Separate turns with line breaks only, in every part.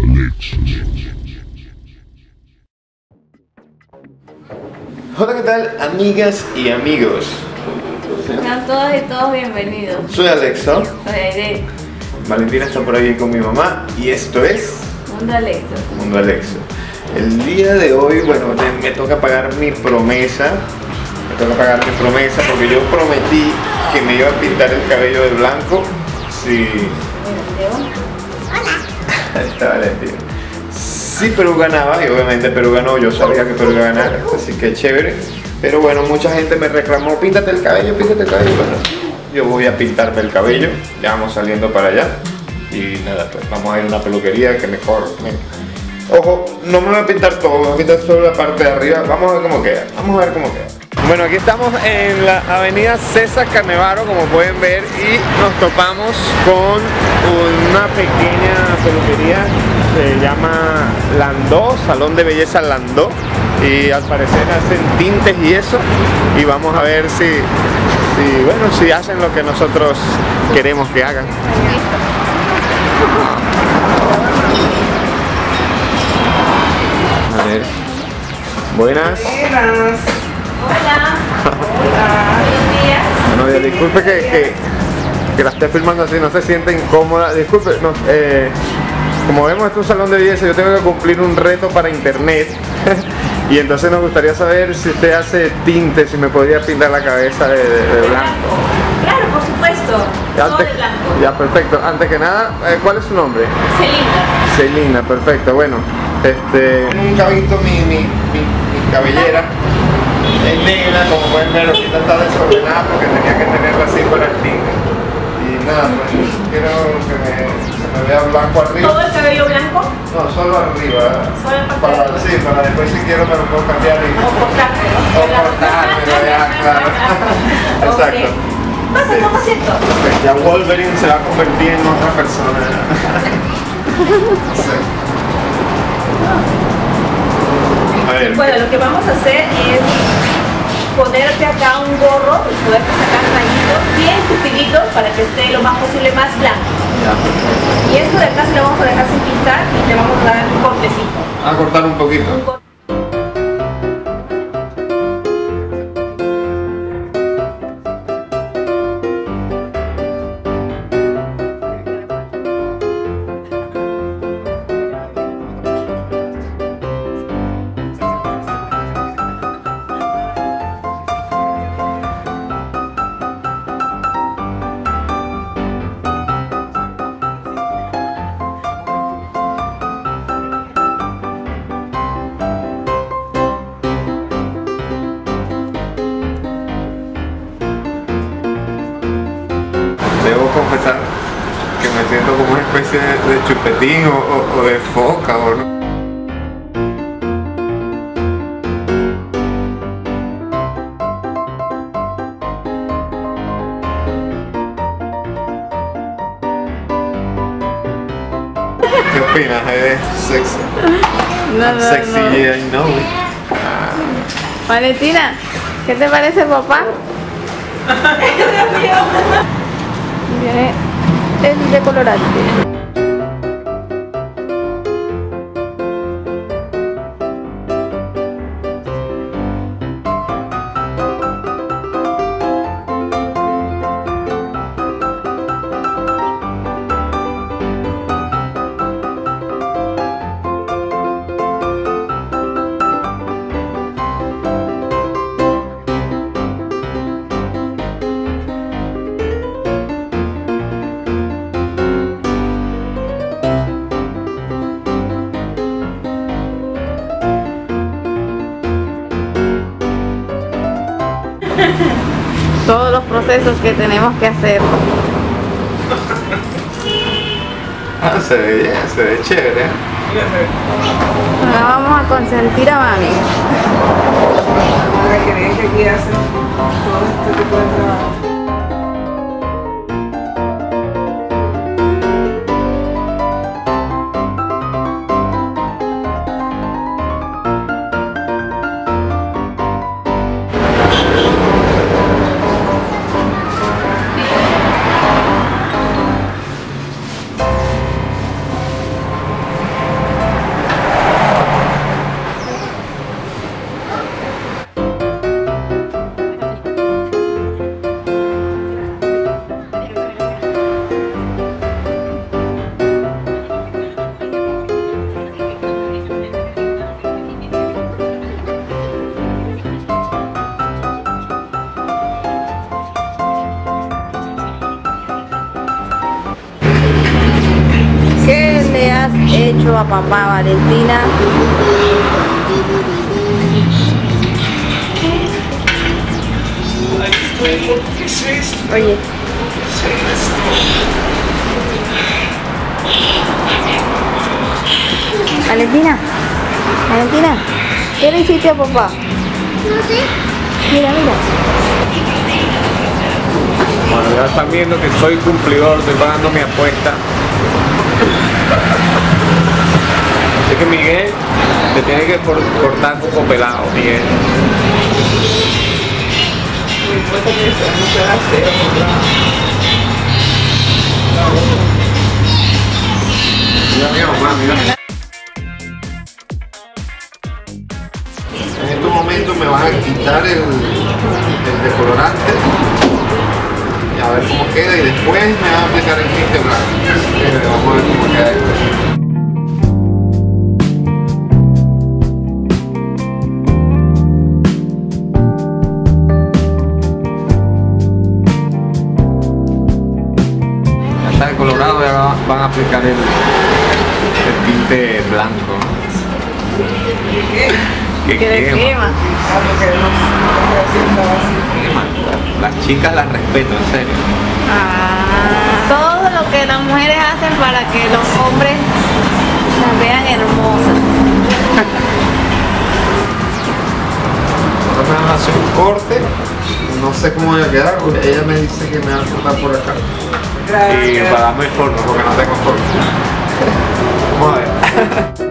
Hola, ¿qué tal, amigas y amigos?
Sean todas y todos bienvenidos.
Soy Alexa.
Soy Aide.
Valentina está por ahí con mi mamá y esto es
Mundo Alexa.
Mundo Alexa. El día de hoy, bueno, me toca pagar mi promesa. Me toca pagar mi promesa porque yo prometí que me iba a pintar el cabello de blanco. Sí. Hola. Está Valentina. Sí, Perú ganaba y obviamente Perú ganó. Yo sabía que Perú iba a ganar, así que chévere. Pero bueno, mucha gente me reclamó, píntate el cabello, píntate el cabello. Bueno, yo voy a pintarme el cabello. Ya vamos saliendo para allá. Y nada, pues vamos a ir a una peluquería que mejor. Ojo, no me voy a pintar todo, me voy a pintar solo la parte de arriba. Vamos a ver cómo queda. Vamos a ver cómo queda. Bueno, aquí estamos en la avenida César Carnevaro, como pueden ver, y nos topamos con una pequeña peluquería, se llama Landó, Salón de Belleza Landó, y al parecer hacen tintes y eso, y vamos a ver si hacen lo que nosotros queremos que hagan. A ver. Buenas.
Hola. Buenos días.
Buenos días. Disculpe que la esté filmando así, no se siente incómoda. Disculpe, no, como vemos, este es un salón de belleza, yo tengo que cumplir un reto para internet. Y entonces nos gustaría saber si usted hace tinte, si me podría pintar la cabeza de blanco.
Claro, por supuesto. Todo de blanco.
Ya, perfecto. Antes que nada, ¿cuál es su nombre?
Celina.
Celina, perfecto. Bueno, nunca he visto mi cabellera. Es negra, como pueden ver, ahorita está desordenada porque tenía que tenerla así para el tinte. Y nada, pues quiero que se me vea blanco arriba.
¿Todo el cabello blanco?
No, solo arriba.
Solo el papel.
Sí, para después si quiero me lo puedo cambiar y...
O cortarte, ¿no?
O cortármelo, ya, claro. Exacto.
Pasa,
Sí.
toma asiento.
Ya Wolverine se va a convertir en otra persona. Sí. A ver.
Bueno, lo que vamos a hacer es ponerte acá un gorro y poderte sacar rayitos bien tupiditos para que esté lo más posible más blanco.
Ya.
Y esto de acá se lo vamos a dejar sin pintar y le vamos a dar un cortecito.
A cortar un poquito. Debo confesar que me siento como una especie de chupetín o de foca o no. ¿Qué opinas? ¿Es sexy?
No,
Sexy,
no.
yeah, I know it.
Valentina, ¿qué te parece, papá? Viene el decolorante. Todos los procesos que tenemos que hacer.
Ah, se ve bien, se ve chévere.
Ahora vamos a consentir a mami.
Para que vean que aquí hacen todo este tipo de trabajo.
hecho a papá, Valentina. Oye. Valentina, Valentina, ¿qué le hiciste a papá?
No sé.
Mira, mira.
Bueno, ya están viendo que soy cumplidor, estoy pagando mi apuesta. Así que Miguel te tiene que cortar poco pelado, Miguel. Mira mi mamá, mira. En estos momentos me van a quitar el decolorante y a ver cómo queda, y después me van a aplicar el tinte blanco. Así que vamos a ver cómo queda esto. Está decolorado y ahora van a aplicar el tinte blanco. ¿Qué quema? Las chicas las respeto, en serio.
Todo lo que las mujeres hacen para que los hombres las vean hermosas.
Ahora me van a hacer un corte. No sé cómo voy a quedar porque ella me dice que me va a cortar por acá. Y para darme el forno porque no tengo forno. Vamos a ver.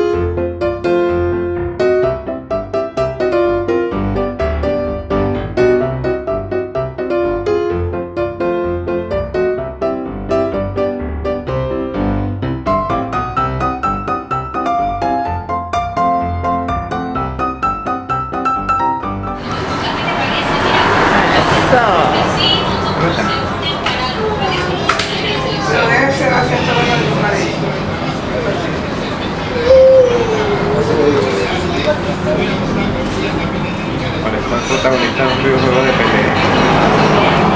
Para estar protagonista de un videojuego de pelea.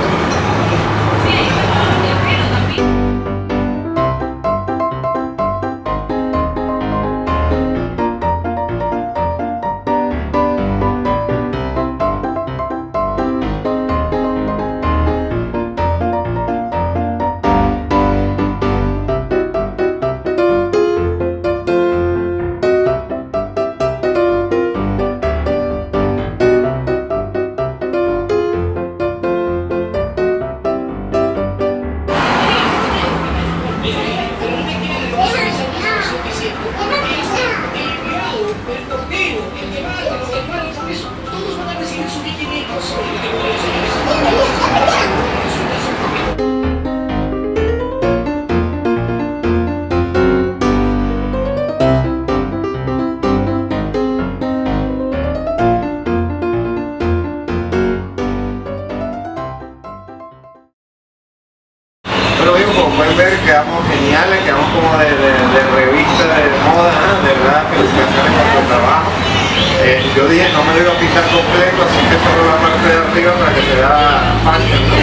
Pero digo, como pueden ver, quedamos geniales, quedamos como de revista de moda, ¿no? De verdad, felicitaciones por tu trabajo. Yo dije, no me lo iba a pintar completo, así que solo la parte de arriba para que se vea fashion, ¿no?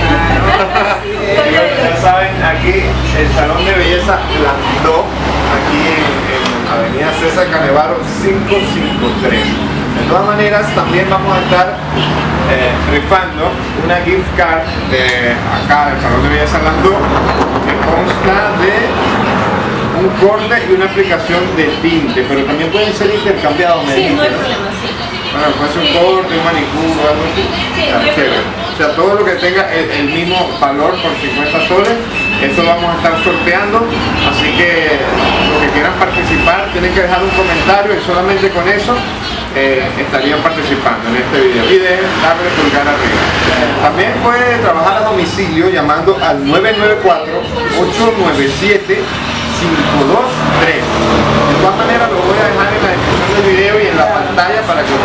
Ya saben, aquí el Salón de Belleza Landó, aquí en Avenida César Canevaro 553. De todas maneras, también vamos a estar rifando una gift card de acá del Salón de Belleza Landó, que consta de un corte y una aplicación de tinte, pero también pueden ser intercambiados.
Sí, no hay problema, sí.
Bueno, puede ser un corte, un manicure o algo así.
Sí, no hay problema.
O sea, todo lo que tenga el mismo valor por 50 soles, esto lo vamos a estar sorteando, así que los que quieran participar tienen que dejar un comentario y solamente con eso estarían participando en este video y de darle pulgar arriba. También puede trabajar a domicilio llamando al 994-897-523. De todas maneras lo voy a dejar en la descripción del video y en la pantalla para que